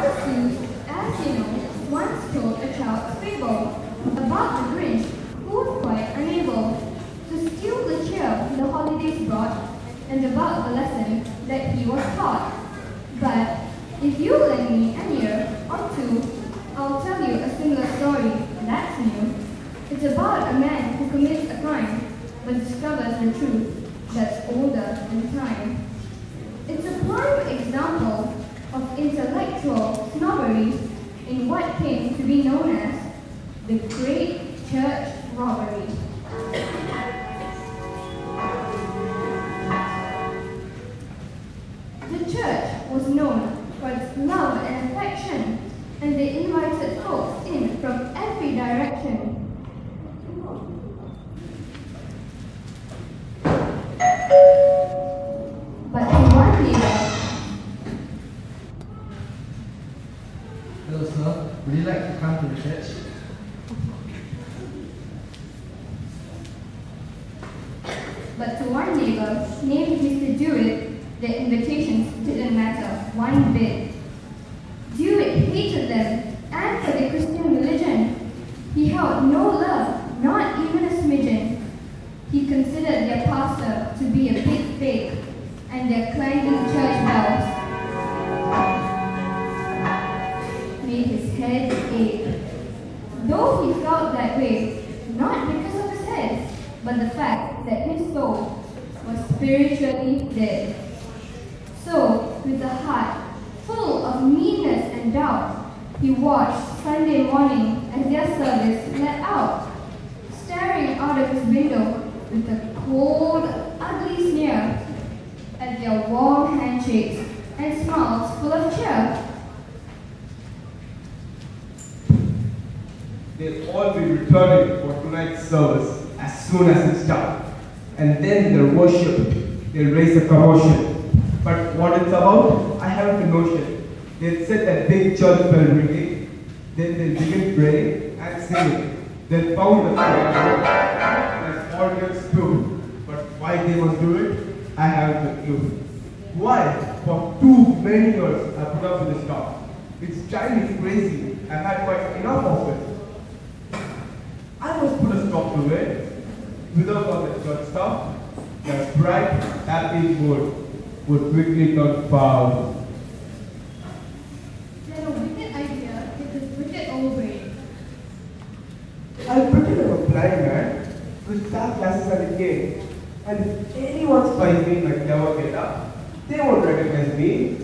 Seuss, as you know, once told a child's fable about the Grinch who was quite unable to steal the cheer the holidays brought and about the lesson that he was taught. But if you lend me an ear or two, I'll tell you a similar story that's new. It's about a man who commits a crime but discovers the truth that's older than time. It's a prime example of intellectual snobbery in what came to be known as the Great Church Robbery. The church was known for its love and affection, and they invited folks in from every direction. But to one neighbor, Hello, sir. Would you like to come to the church? But to one neighbor, named Mr. Dewitt, the invitations didn't matter one bit. Dewitt hated them and for their Christian religion. He held no love, not even a smidgen. He considered their pastor to be a big fake, and their clanging church bells made his head ache. Though he felt that way, not because of his head, but the fact that his soul was spiritually dead. So, with a heart full of meanness and doubt, he watched Sunday morning as their service let out, staring out of his window with a cold, ugly sneer at their warm handshakes and smiles full of cheer. They'll all be returning for tonight's service as soon as it starts. And then their worship, they'll raise a commotion. But what it's about, I haven't a notion. They'll set that big church bell ringing, then they'll begin praying and singing. They'll pound the piano, as organs too. But why they must do it, I haven't a clue. Why? For too many years I put up with this stuff. It's driving me crazy. I've had quite enough of it. I must put a stop to it. Without all that church stuff, their bright, happy mood would quickly turn foul. They had a wicked idea with his wicked old brain. I'll pretend I'm a blind man with dark glasses and a cane. And if anyone spies me in my clever get up, they won't recognize me.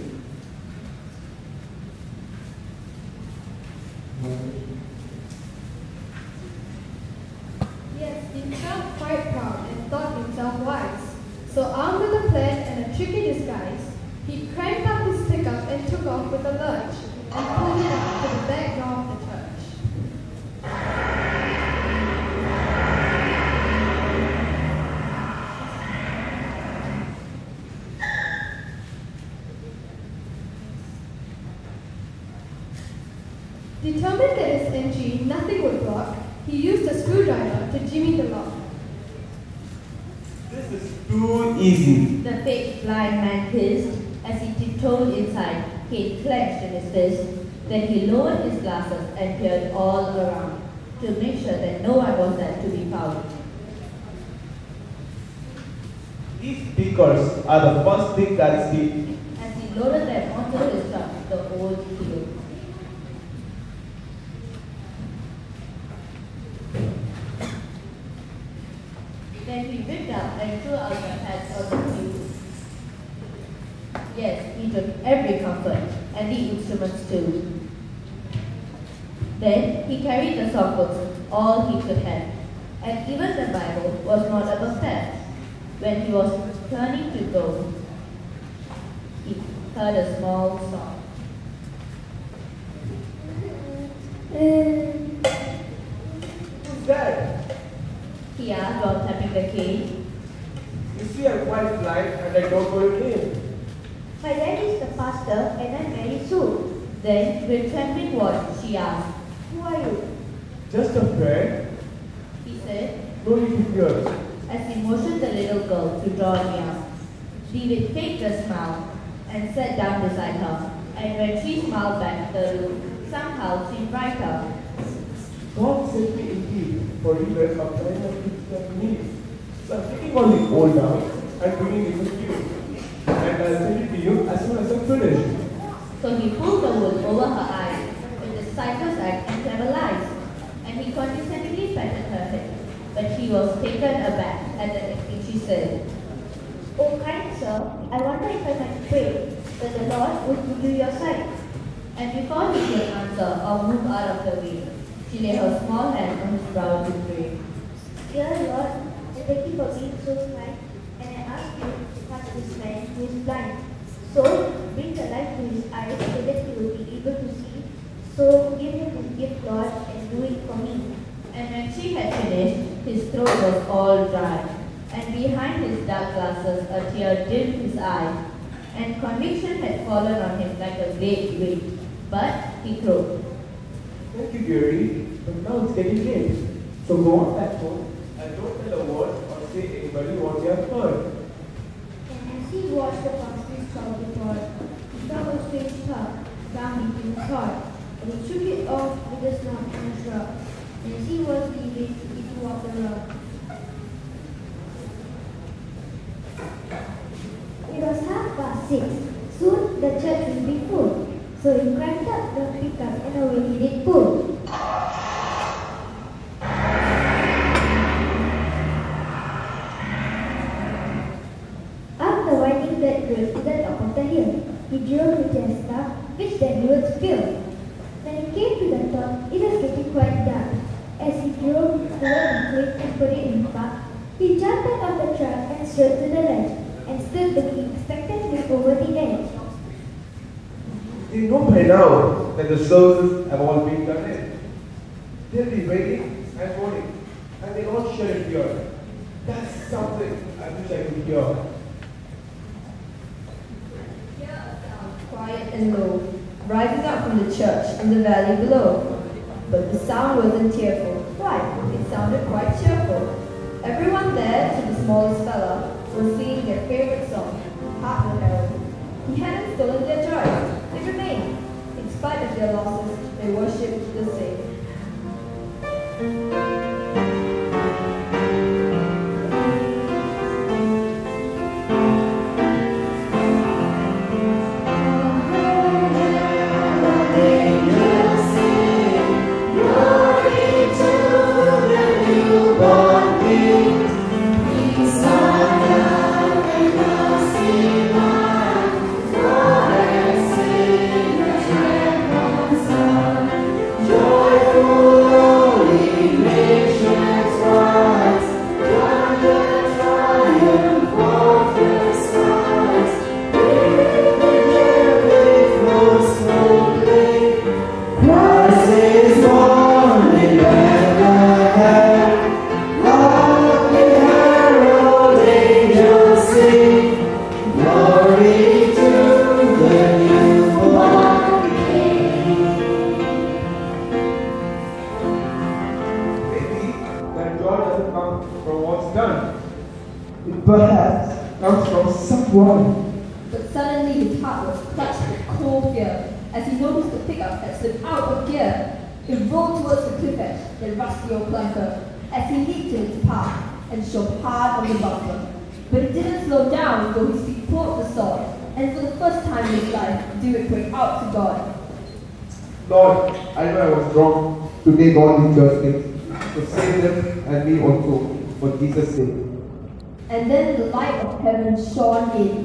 Yes, he felt quite proud and thought himself wise. So armed with a plan and a tricky disguise, he cranked up his pickup and took off with a lurch and pulled it up to the back door of the church. Determined that his entry nothing would block, he used a screwdriver to jimmy the lock. This is too easy. The fake blind man hissed as he tiptoed inside, Kate clenched in his fist. Then he lowered his glasses and peered all around to make sure that no one was there to be found. These speakers are the first thing that see. As he loaded them onto his truck, the old hero. Then he whipped up and threw out the hats on the pew. Yes, he took every comfort, and the instruments too. Then he carried the songbooks, all he could have, and even the Bible was not above theft. When he was turning to go, he heard a small song. Who's that? He asked while tapping the cane. You see, I'm quite blind and I don't know your name. My dad is the pastor and I'm very soon. Then, with trembling voice, she asked, Who are you? Just a friend. he said, No need to fear. as he motioned the little girl to draw near. David faked a smile and sat down beside her. And when she smiled back, the look somehow seemed brighter. God sent me indeed, for you were a kind of Christian to me. So I'm taking all the old down and bringing it with you. And I'll send it to you as soon as I'm finished. So he pulled the wool over her eyes with his cypress act and clever lies, and he condescendingly patted her head. But she was taken aback at the next thing she said. Oh, kind sir, I wonder if I might pray that the Lord would give you your sight. And before he could answer or move out of the way, she laid her small hand on his brow to pray. Dear Lord, I thank you for being so kind, and I ask you to touch this man who is blind. So, bring the light to his eyes so that he will be able to see. So, give him his gift, Lord, and do it for me. And when she had finished, his throat was all dry, and behind his dark glasses a tear dimmed his eye, and conviction had fallen on him like a great weight. But he croaked. Thank you, dearie, but now it's getting late. So go on back home and don't tell a word or say anybody what you have heard. And as he watched the pastor's shouting before, he felt a strange thought down into his heart, and he shook it off with a snort and a shrug. And as he was leaving, he threw out the rug. It was 6:30. Soon the church would be full, so he cranked up the pickup and away he did pull. Up the winding dirt road to the top of the hill, he drove to Jessica, which then he would spill. When he came to the top, it was getting quite dark. As he drove toward the cliff and put it in park, he jumped out of the truck and strode to the ledge, and stood looking expectantly over the edge. They know by now that the services have all been done in. They'll be waiting and waiting, and they'll all share it here. That's something I wish I could hear. Quiet and low, rising up from the church in the valley below. But the sound wasn't tearful. Why, it sounded quite cheerful. Everyone there, to the smallest fella, was singing their favorite song, Hark the Herald. He hadn't stolen their joy. They remained. In spite of their losses, they worshipped the same. Perhaps comes from someone. But suddenly his heart was clutched with cold fear as he noticed the pickup had slipped out of gear. It rolled towards the cliff edge, the rusty old clunker, as he leaped in its path and showed hard on the bumper. But it didn't slow down though his feet pulled the sword, and for the first time in his life, Dewitt prayed out to God. Lord, I know I was wrong to take all these church things, so save them and me also, for Jesus' sake. And then the light of heaven shone in.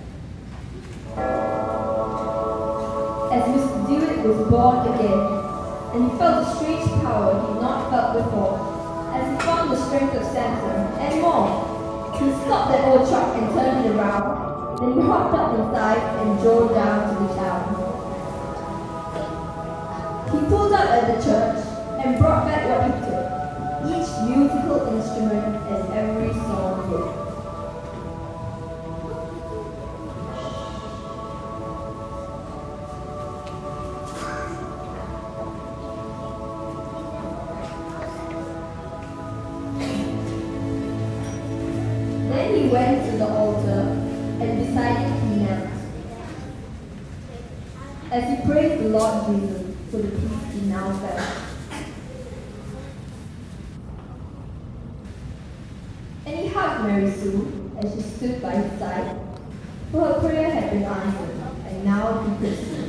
As Mr. Dewitt was born again, and he felt a strange power he had not felt before, as he found the strength of Samson, and more. He stopped that old truck and turned it around, then he hopped up inside and drove down to the town. He pulled up at the church and brought back what he took, each musical instrument and every song book. Then he went to the altar and beside it he knelt. as he praised the Lord Jesus for the peace he now felt. And he hugged Mary Sue as she stood by his side, for her prayer had been answered, and now he could see.